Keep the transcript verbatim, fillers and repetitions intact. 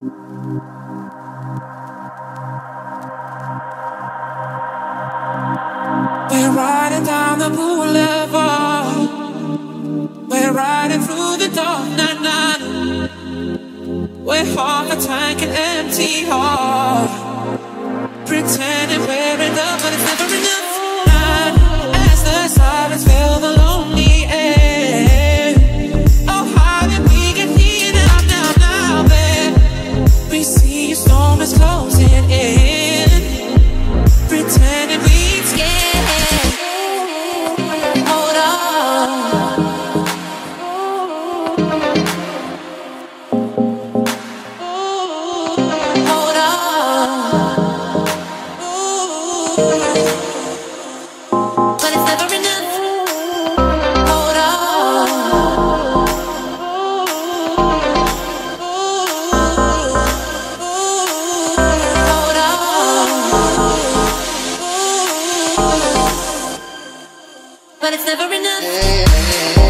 We're riding down the boulevard. We're riding through the dark night, night. We're half a tank and empty heart, pretending we're enough, but it's never enough. Night, as the sirens fill the lonely air. Oh, how did we get here now, now, now, babe? We see your storm is closing in, pretending we'd scared. Hold on. Hold on. But it's never enough. Hold on. Hold on. But it's never enough.